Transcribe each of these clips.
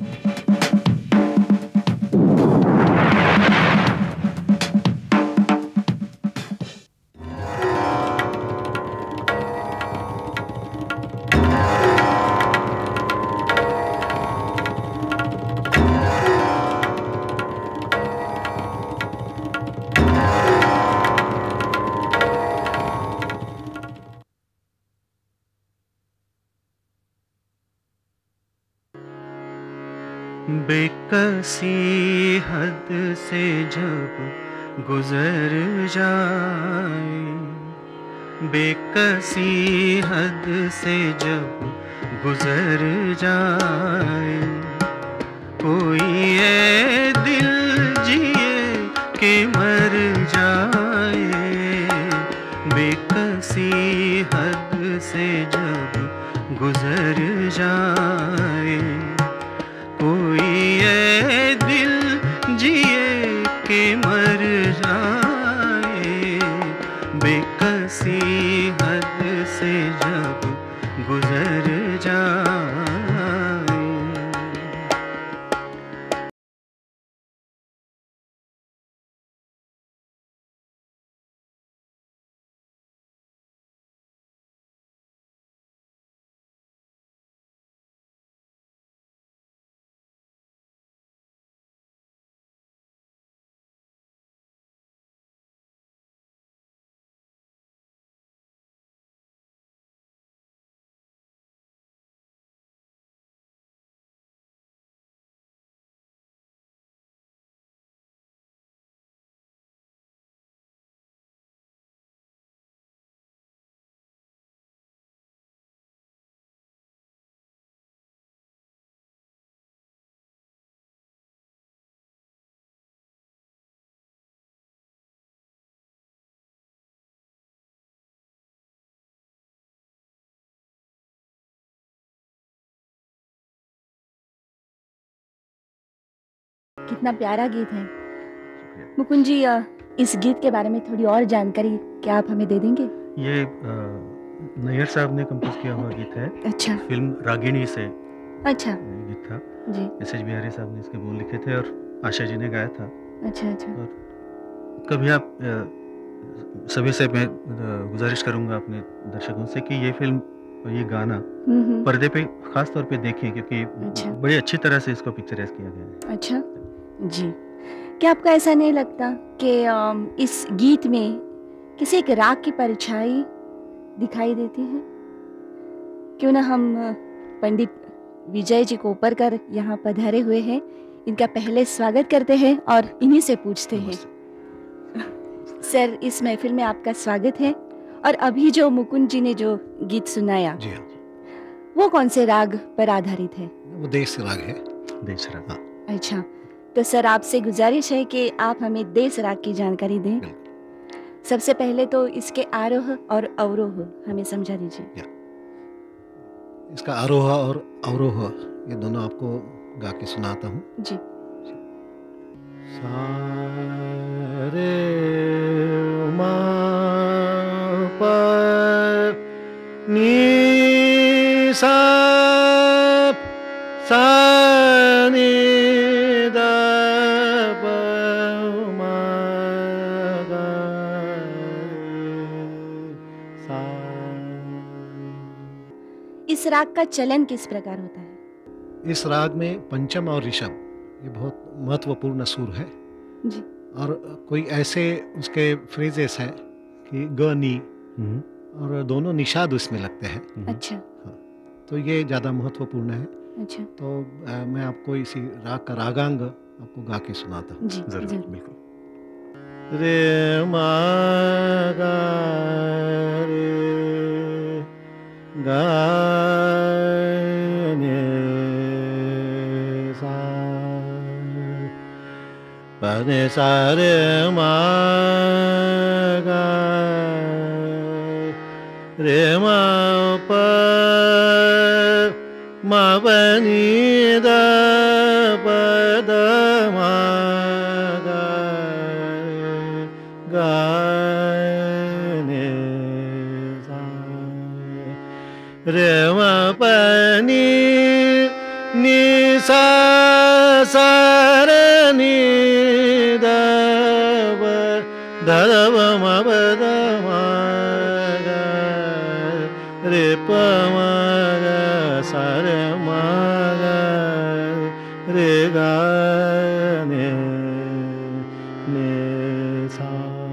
बेकसी हद से जब गुजर जाए, बेकसी हद से जब गुजर जाए, कोई ये दिल जिए कि मर जाए, बेकसी हद से जब गुजर जाए, कोई ये दिल जिए कि मर जाए, बेकसी हद से जब गुजर जाए। कितना प्यारा गीत है मुकुंद जी। इस गीत के बारे में थोड़ी और जानकारी क्या आप हमें दे देंगे? ये नैयर साहब ने कंपोज किया हुआ गीत है। अच्छा। फिल्म रागिणी से अच्छा गीत था जी। एस.एच. बिहारी साहब ने इसके बोल लिखे थे और आशा जी ने गाया था। अच्छा अच्छा। और कभी आप सभी से मैं गुजारिश करूंगा अपने दर्शकों से कि ये फिल्म और ये गाना पर्दे पे खास तौर पे देखें, क्योंकि अच्छा। बड़ी अच्छी तरह से इसको पिक्चराइज किया गया है। अच्छा जी। क्या आपको ऐसा नहीं लगता कि इस गीत में किसी एक राग की परछाई दिखाई देती है? क्यों ना हम पंडित विजय जी को ऊपर कर यहाँ पधारे हुए हैं, इनका पहले स्वागत करते हैं और इन्हीं से पूछते हैं। सर, इस महफिल में आपका स्वागत है। और अभी जो मुकुंद जी ने जो गीत सुनाया जी हाँ, वो कौन से राग पर आधारित है? वो देश राग है। देश राग। हाँ। अच्छा, तो सर आपसे गुजारिश है कि आप हमें देश राग की जानकारी दें। सबसे पहले तो इसके आरोह और अवरोह हमें समझा दीजिए। इसका आरोह और अवरोह ये दोनों आपको गा के सुनाता हूँ जी। सा रे मा पा नी सा सा नी दा पा मा गा सा। इस राग का चलन किस प्रकार होता है? इस राग में पंचम और ऋषभ ये बहुत महत्वपूर्ण सुर है जी। और कोई ऐसे उसके फ्रेजेस हैं कि ग नी और दोनों निषाद उसमें लगते हैं। अच्छा। हाँ, तो ये ज़्यादा महत्वपूर्ण है। अच्छा। तो मैं आपको इसी राग का रागांग आपको गा के सुनाता हूँ। जी जरूर, बिल्कुल। रे मा गा रे गा ने सा पा ने सा रे मा गा रे मा पा मा पा नी दा पा दा मा गा गा ने सा रे मा पा नी नी सा सारे नी द ध व म प द म ग रे प म ग सा रे म ग रे ग ने सा।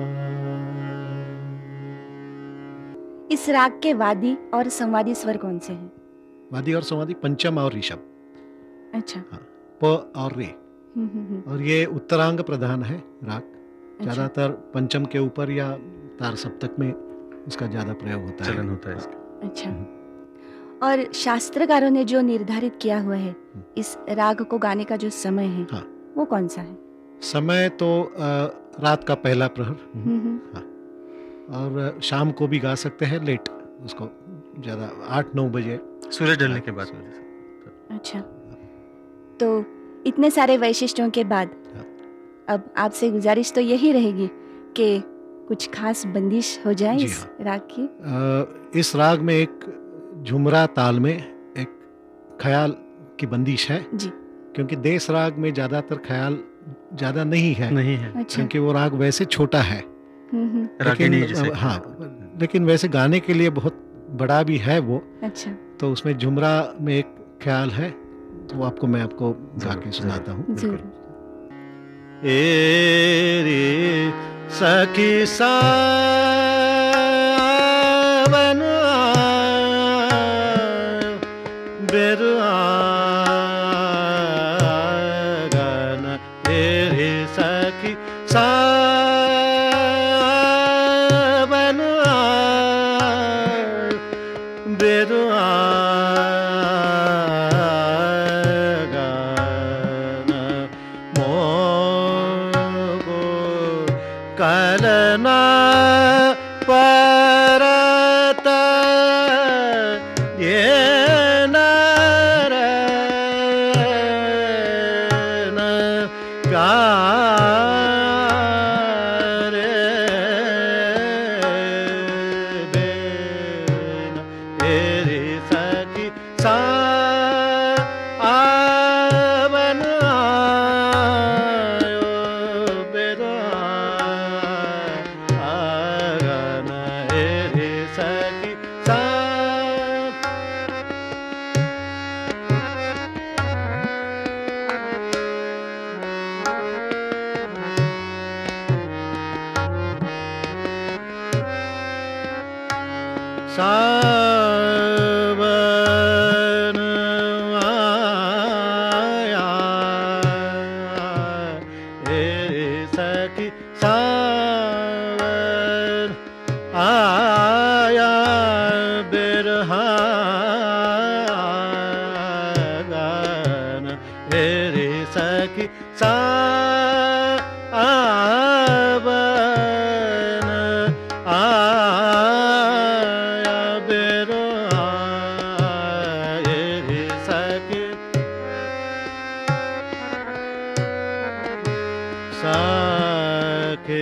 इस राग के वादी और संवादी स्वर कौन से हैं? वादी और संवादी पंचम और ऋषभ। अच्छा। हाँ, प और रे। और ये उत्तरांग प्रधान है राग। ज्यादातर पंचम के ऊपर या तार सप्तक में इसका ज्यादा प्रयोग होता है, चलन होता है इसका। अच्छा। और शास्त्रकारों ने जो निर्धारित किया हुआ है इस राग को गाने का जो समय है, हाँ, वो कौन सा है? समय तो रात का पहला प्रहर। हाँ, और शाम को भी गा सकते हैं, लेट उसको ज़्यादा 8-9 बजे सूरज ढलने के बाद। अच्छा, तो इतने सारे वैशिष्ट्यों के बाद अब आपसे गुजारिश तो यही रहेगी कि कुछ खास बंदिश हो जाए इस राग की। इस राग में एक झुमरा ताल में एक ख्याल की बंदिश है जी, क्योंकि देश राग में ज़्यादातर ख्याल ज़्यादा नहीं है। अच्छा। क्योंकि वो राग वैसे छोटा है, लेकिन हाँ, लेकिन वैसे गाने के लिए बहुत बड़ा भी है वो। अच्छा। तो उसमें झुमरा में एक ख्याल है, तो मैं आपको गा के सुनाता हूँ। ए रे सखी सावन बेरुआ गन, ए रे सखी सावन बेरुआ कलना परत ये नर न प्यार बेन तेरी सखी सावन आयो बेरा सावन आया रे सखी सावन आया बिरहा गान रे सखी सावन आया बिरहा रे सखी सखे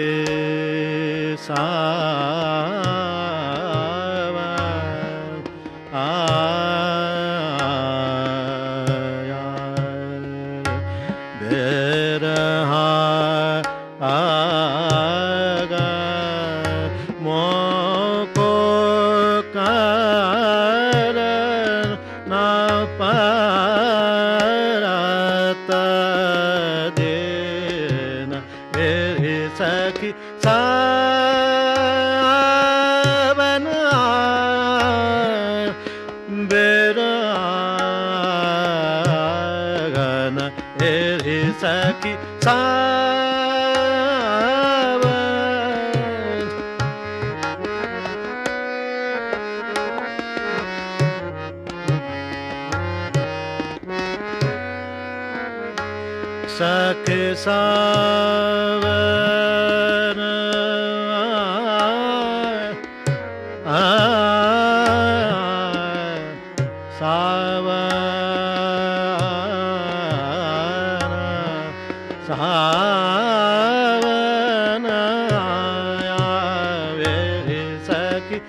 सावन आया बिरहा आगा मोको करन ना परत देना रे सखी सावन बेरगन रे सखी सावन सखी सावन सावन आया रे सखी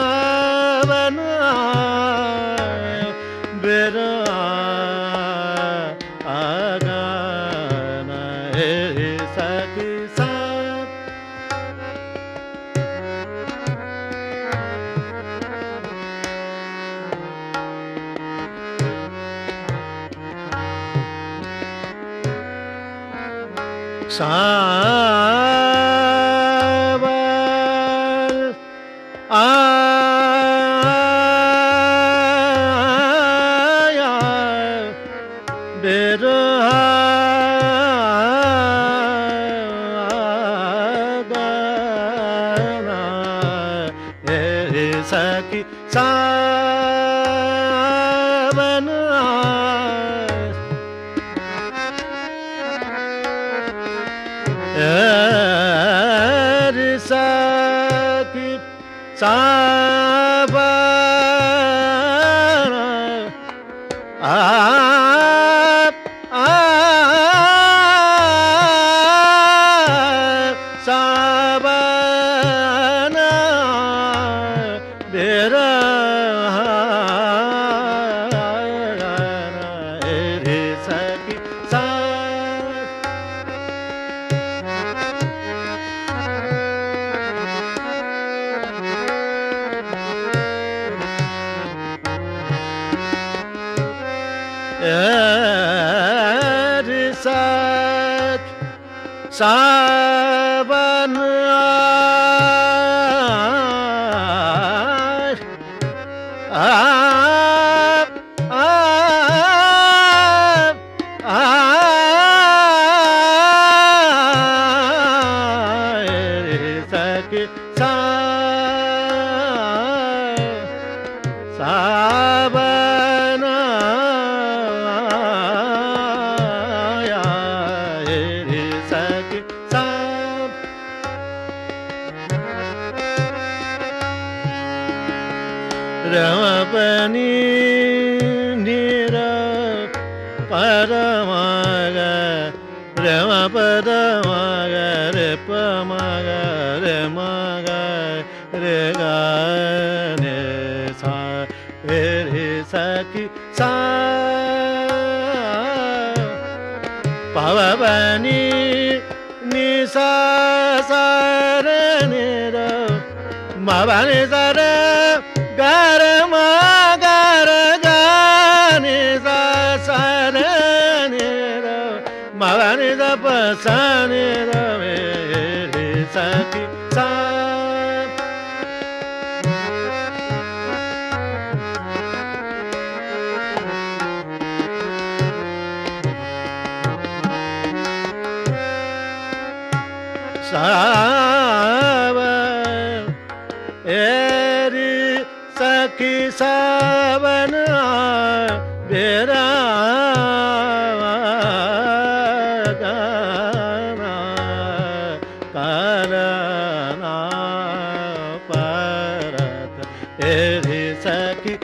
सावन आया बिरहा सावन आया बिरहा गाना ए सखी सावन सखी सावन सावन बिरहा रे सखी सावन सावन रमपनी नीर परमग रमपदमग रे पमग रे मग रे गाने सा रे सखी सा पवनी निसा सर निर मवनि सर गर मगर गानि सर निर मवनि जप सनि रे सखी सा सावन एरी सखी सावन बेरा गाना करना परत एरी सखी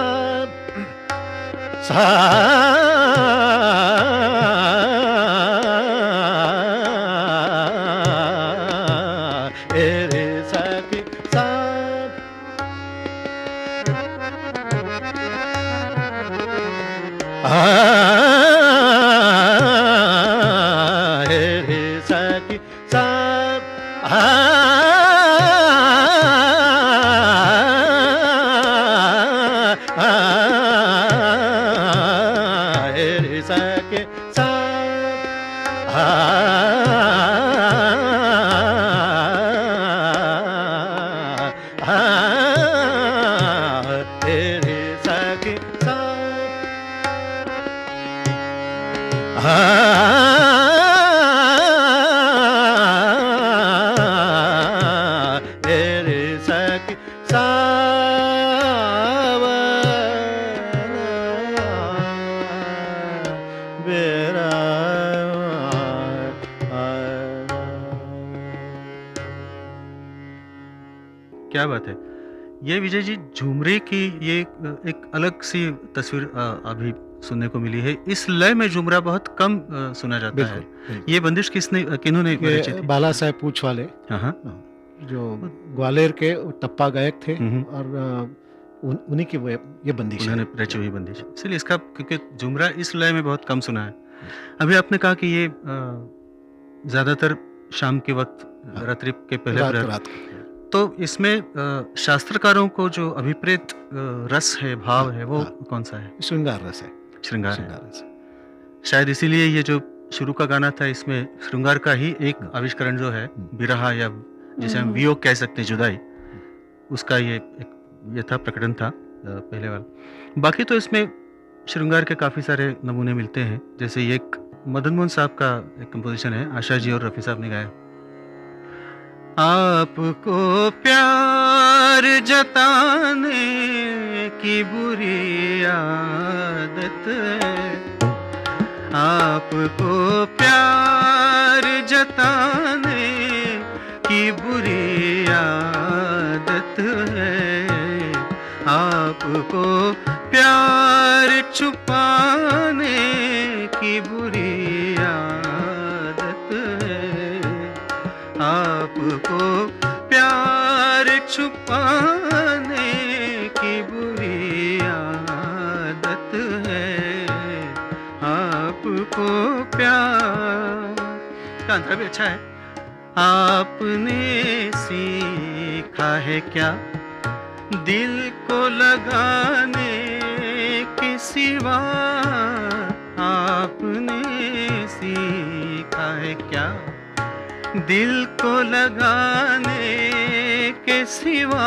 क्या बात है। ये विजय जी झुमरे की ये एक अलग सी तस्वीर अभी सुनने को मिली है। इस लय में झुमरा बहुत कम सुना जाता है। ये बंदिश किन्होंने रची थी? बाला साहेब पूछ वाले जो ग्वालियर के टप्पा गायक थे और उन्हीं की ये बंदिश उन्होंने रची हुई बंदिश, इसलिए इसका क्योंकि झुमरा इस लय में बहुत कम सुना है। अभी आपने कहा कि ये ज्यादातर शाम के वक्त रात्रि के पहले रात तो इसमें शास्त्रकारों को जो अभिप्रेत रस है, भाव है, वो कौन सा है? श्रृंगार रस है। श्रृंगार रस। शायद इसीलिए ये जो शुरू का गाना था, इसमें श्रृंगार का ही एक आविष्करण जो है, विरहा या जिसे हम वियोग कह सकते हैं, जुदाई, उसका ये था, प्रकटन था पहले वाला। बाकी तो इसमें श्रृंगार के काफ़ी सारे नमूने मिलते हैं। जैसे ये एक मदन मोहन साहब का एक कंपोजिशन है, आशा जी और रफ़ी साहब ने गाया। आपको प्यार जताने की बुरी आदत है, आपको प्यार जताने की बुरी आदत है, आपको प्यार छुपाने की बुरी आदत है, आपको प्यार छुपाने की बुरी आदत है, आपको प्यार का अंतर भी अच्छा है। आपने सीखा है क्या दिल को लगाने के सिवा, आपने सीखा है क्या दिल को लगाने के सिवा,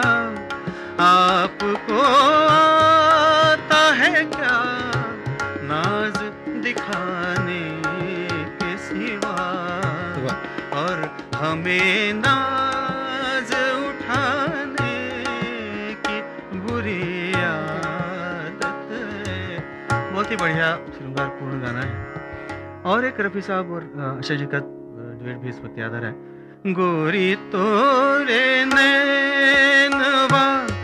आपको आता है क्या नाज दिखाने के सिवा, और हमें नाज उठाने की बुरी आदत है। बहुत ही बढ़िया श्रृंगारपूर्ण गाना है। और एक रफ़ी साहब और आशा जी का डुएट भी इस वक्त याद आ रहा है। गोरी तोरे नैनवा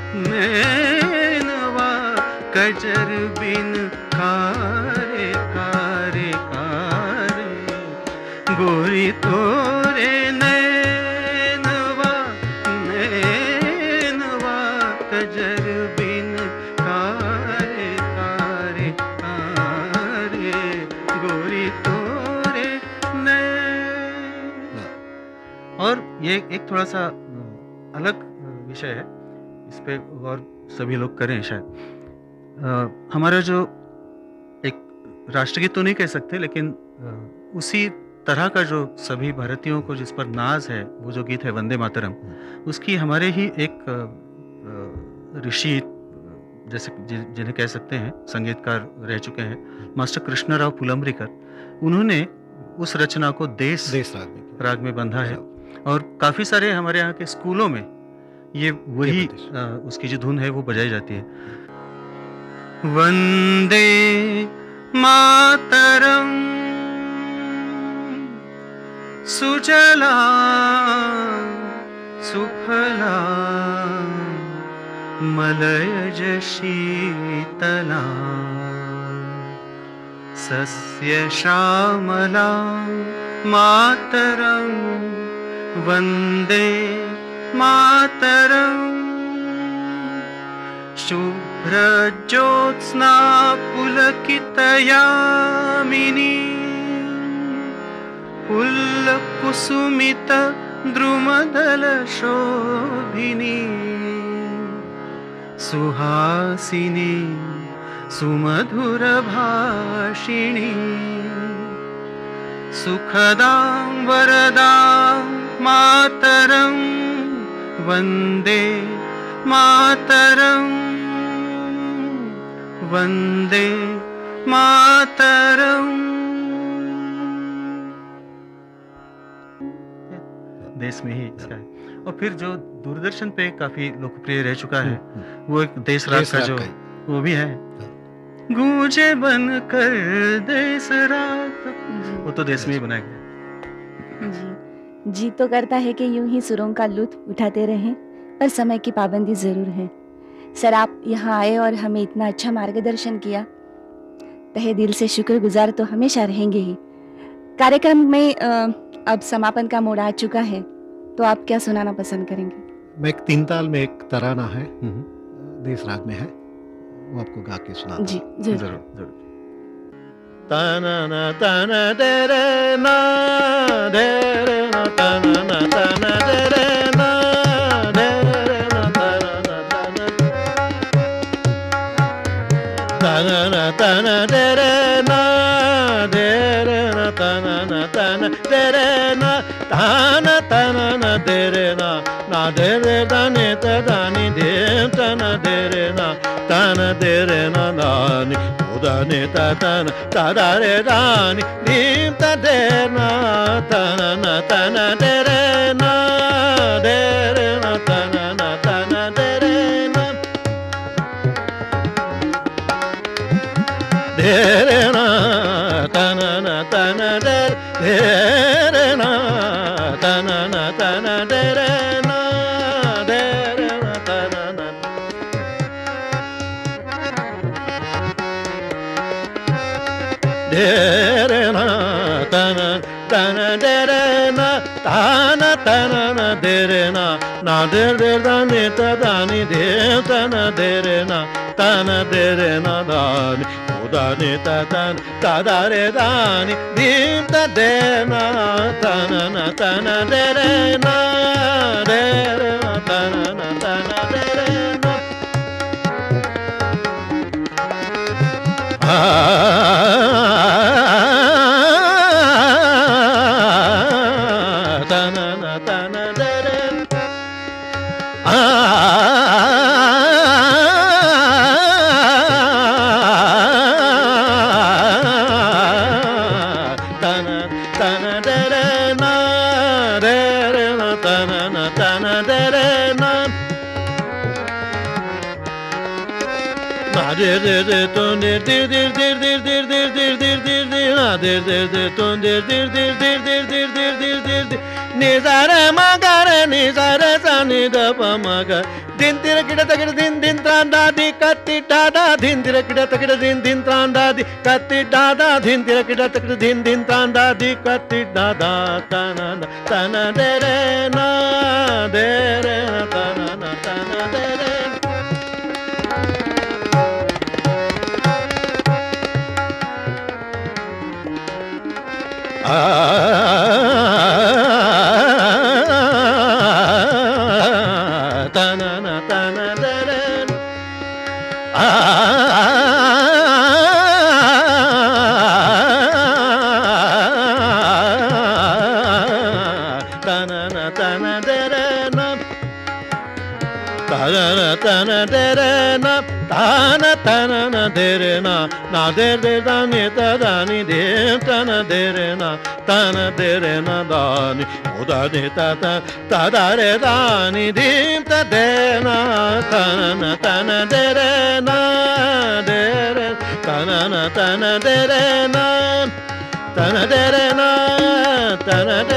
नैनवा कजर बिन कारे कारे कारे, गोरी तोरे नैनवा नैनवा कजर बिन कारे कारे कारे, गोरी तोरे नैन। और ये एक थोड़ा सा अलग विषय है, इस पे गौर सभी लोग करें शायद। हमारा जो एक राष्ट्रगीत तो नहीं कह सकते, लेकिन उसी तरह का जो सभी भारतीयों को जिस पर नाज है, वो जो गीत है वंदे मातरम, उसकी हमारे ही एक ऋषि, जैसे जिन्हें कह सकते हैं संगीतकार रह चुके हैं, मास्टर कृष्णराव पुलंबरीकर, उन्होंने उस रचना को देश राग में बंधा है। और काफ़ी सारे हमारे यहाँ के स्कूलों में ये वही उसकी जो धुन है वो बजाई जाती है। वंदे मातरम सुजला सुफला मलयज शीतला सस्य श्यामला मातरम वंदे मातरम, शुभ्रज्योत्स्ना पुलकितयामिनी पुल्लकुसुमित द्रुमदलशोभिनी, सुहासिनी सुमधुरभाषिणी, सुखदां वरदां मातरं वन्दे मातरं वन्दे मातरं। देश में ही इसका है। और फिर जो दूरदर्शन पे काफी लोकप्रिय रह चुका है, वो एक देश राग का जो वो भी है, गूंजे बनकर देश राग, वो तो देश में ही बनाया गया। जी तो करता है कि यूं ही सुरों का लुत्फ उठाते रहें, पर समय की पाबंदी जरूर है। सर, आप यहाँ आए और हमें इतना अच्छा मार्गदर्शन किया, तहे दिल से शुक्रगुजार तो हमेशा रहेंगे ही। कार्यक्रम में अब समापन का मोड़ आ चुका है, तो आप क्या सुनाना पसंद करेंगे? मैं एक 3 ताल में एक तराना है, देश राग में है, वो आपको गा के सुना। जी जरूर। ताना ना ताना दे रे ना दे रे ना ताना ना ताना दे रे ना दे रे ना ताना ना ताना ताना ना ताना दे रे ना दे रे ना tana na tana dere na tana tana na dere na dere da ni ta da ni de tana dere na ni da ni ta tana ta da re da ni ta de na tana dere na tana dere na dere na tana dere na tana dere na dere na tana dere na tana dere na dere da ni ta da ni de tana dere na da ni da ni ta da re da ni dim ta de na tana dere na tana dere na nizare magare nizare sani da pamaga din tira kida takida din tranda di katti dada din tira kida takida din tranda di katti dada din tira kida takida din tranda di katti dada tana dere na tana dere tana dere tana dere na tana dere na tana dere na dere da ni ta da ni de tana dere na da ni da ni ta da re da ni dim ta de na tana dere na tana dere na tana dere na